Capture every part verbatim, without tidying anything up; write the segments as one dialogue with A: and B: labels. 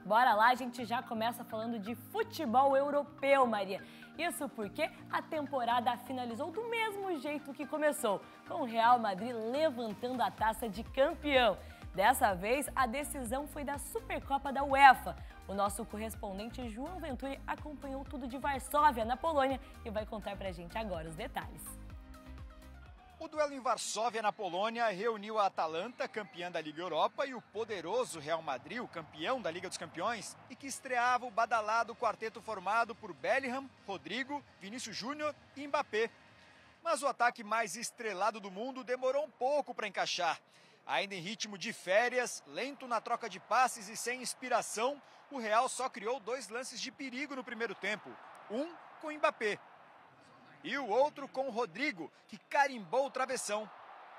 A: Bora lá, a gente já começa falando de futebol europeu, Maria. Isso porque a temporada finalizou do mesmo jeito que começou, com o Real Madrid levantando a taça de campeão. Dessa vez, a decisão foi da Supercopa da UEFA. O nosso correspondente João Venturi acompanhou tudo de Varsóvia, na Polônia, e vai contar pra gente agora os detalhes.
B: O duelo em Varsóvia, na Polônia, reuniu a Atalanta, campeã da Liga Europa, e o poderoso Real Madrid, o campeão da Liga dos Campeões, e que estreava o badalado quarteto formado por Bellingham, Rodrigo, Vinícius Júnior e Mbappé. Mas o ataque mais estrelado do mundo demorou um pouco para encaixar. Ainda em ritmo de férias, lento na troca de passes e sem inspiração, o Real só criou dois lances de perigo no primeiro tempo. Um com Mbappé e o outro com o Rodrigo, que carimbou o travessão.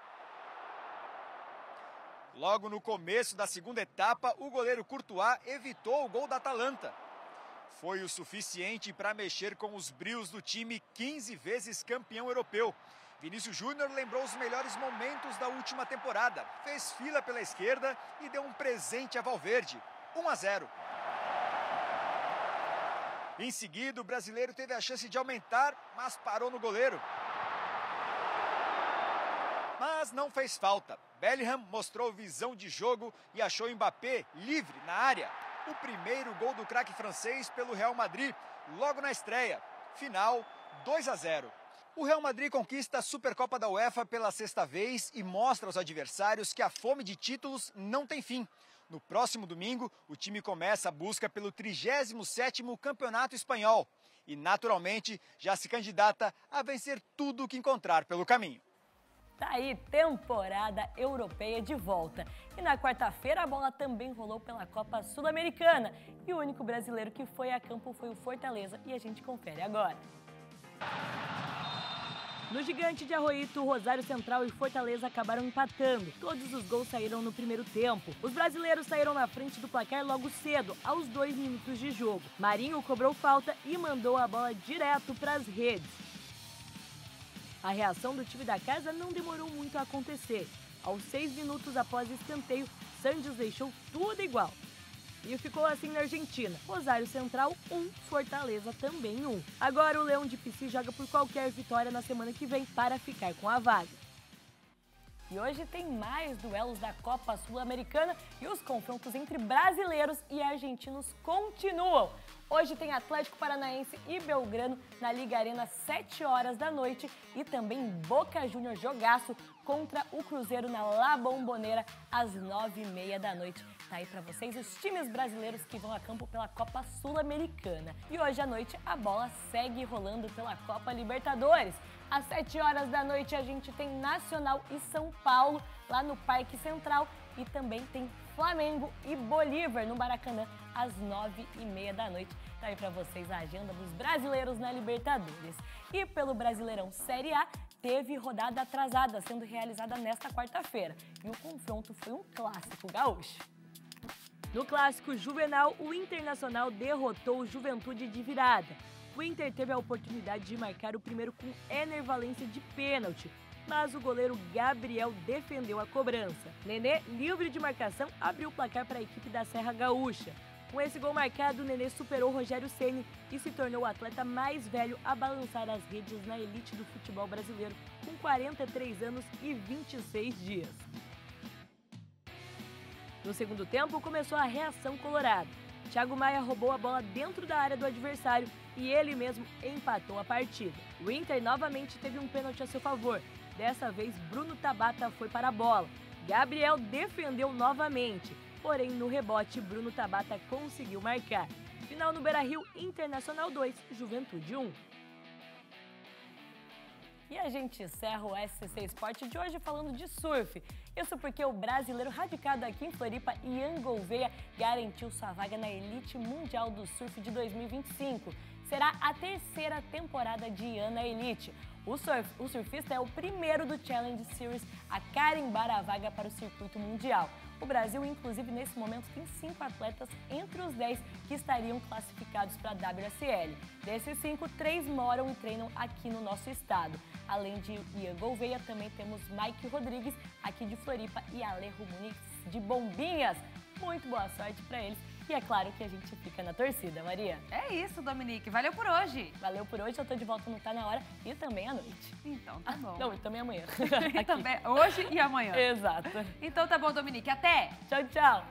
B: Logo no começo da segunda etapa, o goleiro Courtois evitou o gol da Atalanta. Foi o suficiente para mexer com os brios do time quinze vezes campeão europeu. Vinícius Júnior lembrou os melhores momentos da última temporada. Fez fila pela esquerda e deu um presente a Valverde. um a zero. Em seguida, o brasileiro teve a chance de aumentar, mas parou no goleiro. Mas não fez falta. Bellingham mostrou visão de jogo e achou Mbappé livre na área. O primeiro gol do craque francês pelo Real Madrid, logo na estreia. Final, dois a zero. O Real Madrid conquista a Supercopa da UEFA pela sexta vez e mostra aos adversários que a fome de títulos não tem fim. No próximo domingo, o time começa a busca pelo trigésimo sétimo Campeonato Espanhol e, naturalmente, já se candidata a vencer tudo o que encontrar pelo caminho.
A: Tá aí, temporada europeia de volta. E na quarta-feira a bola também rolou pela Copa Sul-Americana. E o único brasileiro que foi a campo foi o Fortaleza. E a gente confere agora. No Gigante de Arroito, Rosário Central e Fortaleza acabaram empatando. Todos os gols saíram no primeiro tempo. Os brasileiros saíram na frente do placar logo cedo, aos dois minutos de jogo. Marinho cobrou falta e mandou a bola direto para as redes. A reação do time da casa não demorou muito a acontecer. Aos seis minutos após escanteio, Santos deixou tudo igual. E ficou assim na Argentina. Rosário Central um, Fortaleza também um. Agora o Leão de Pici joga por qualquer vitória na semana que vem para ficar com a vaga. E hoje tem mais duelos da Copa Sul-Americana e os confrontos entre brasileiros e argentinos continuam. Hoje tem Atlético Paranaense e Belgrano na Liga Arena, sete horas da noite, e também Boca Juniors jogaço contra o Cruzeiro na La Bombonera às nove e meia da noite. Tá aí pra vocês os times brasileiros que vão a campo pela Copa Sul-Americana. E hoje à noite a bola segue rolando pela Copa Libertadores. Às sete horas da noite a gente tem Nacional e São Paulo lá no Parque Central, e também tem Flamengo e Bolívar no Maracanã às nove e meia da noite. Tá aí pra vocês a agenda dos brasileiros na Libertadores. E pelo Brasileirão Série A, teve rodada atrasada sendo realizada nesta quarta-feira. E o confronto foi um clássico gaúcho. No clássico Juvenal, o Internacional derrotou o Juventude de virada. O Inter teve a oportunidade de marcar o primeiro com Ener Valencia de pênalti, mas o goleiro Gabriel defendeu a cobrança. Nenê, livre de marcação, abriu o placar para a equipe da Serra Gaúcha. Com esse gol marcado, Nenê superou Rogério Ceni e se tornou o atleta mais velho a balançar as redes na elite do futebol brasileiro, com quarenta e três anos e vinte e seis dias. No segundo tempo, começou a reação colorada. Thiago Maia roubou a bola dentro da área do adversário e ele mesmo empatou a partida. O Inter novamente teve um pênalti a seu favor. Dessa vez, Bruno Tabata foi para a bola. Gabriel defendeu novamente, porém no rebote, Bruno Tabata conseguiu marcar. Final no Beira-Rio, Internacional dois, Juventude um. E a gente encerra o S C Esporte de hoje falando de surf. Isso porque o brasileiro radicado aqui em Floripa, Ian Gouveia, garantiu sua vaga na elite mundial do surf de dois mil e vinte e cinco. Será a terceira temporada de Ian na elite. O, surf, o surfista é o primeiro do Challenge Series a carimbar a vaga para o circuito mundial. O Brasil, inclusive, nesse momento tem cinco atletas entre os dez que estariam classificados para a W S L. Desses cinco, três moram e treinam aqui no nosso estado. Além de Ian Gouveia, também temos Mike Rodrigues, aqui de Floripa, e Alejo Muniz, de Bombinhas. Muito boa sorte para eles E é claro que a gente fica na torcida, Maria.
C: É isso, Dominique. Valeu por hoje.
A: Valeu por hoje, eu tô de volta no Tá Na Hora e também à noite.
C: Então tá bom.
A: Ah, não, e também amanhã.
C: E também hoje e amanhã.
A: Exato.
C: Então tá bom, Dominique. Até!
A: Tchau, tchau.